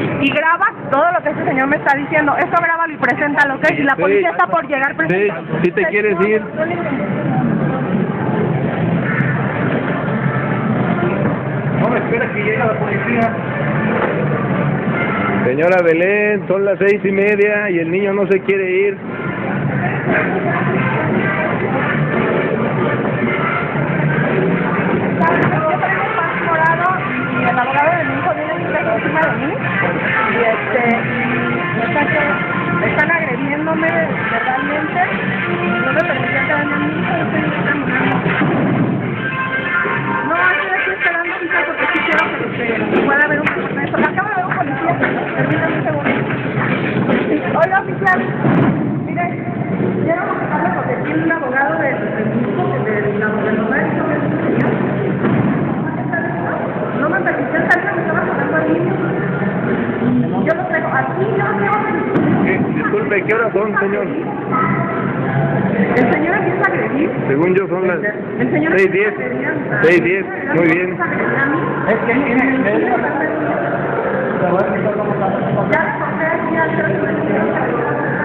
y grabas todo lo que este señor me está diciendo. Esto grábalo y preséntalo, ¿ok? Si la policía está por llegar, preséntalo. Sí, si te quieres ir. No, espera que llegue la policía. Señora Belén, son las 6:30 y el niño no se quiere ir. Y el abogado de mi hijo viene encima de mí y están agrediéndome verbalmente. No me permitían quedarme a mi hijo, yo estoy caminando. No, estoy aquí esperando ahorita porque sí quiero que pueda haber un proceso. Acabo de ver un policía, permítame un segundo. Hola, oficial. Mire, quiero comentarle porque tiene un abogado del hijo del señor. No me permitió salir, me estaba sonando al niño. Yo lo traigo aquí, yo lo traigo. Disculpe, ¿qué horas son, señor? El señor empieza a agredir. Según yo son las 6:10. 6:10, muy bien. Es que tiene... Ya le conté aquí al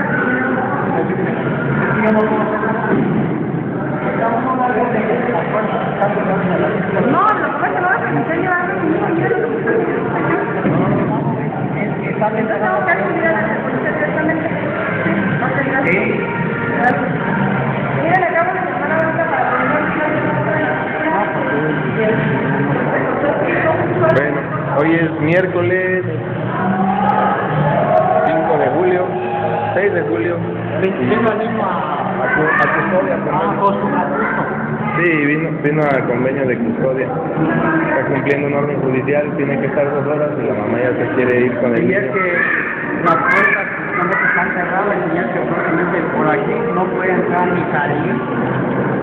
no, lo que pasa es que no me permitió llevarme a mi hijo y era lo que entonces tengo que acudir a la policía directamente. Sí. Gracias. Mire, le acabo de llamar ahorita para poner. Bueno, hoy es miércoles 5 de julio, 6 de julio. Vino al niño A custodia, sí, vino a convenio de custodia. Está cumpliendo un orden judicial, tiene que estar 2 horas y la mamá ya se quiere ir con el niño. Y es que las puertas están cerradas y es que probablemente por aquí no puede entrar ni salir.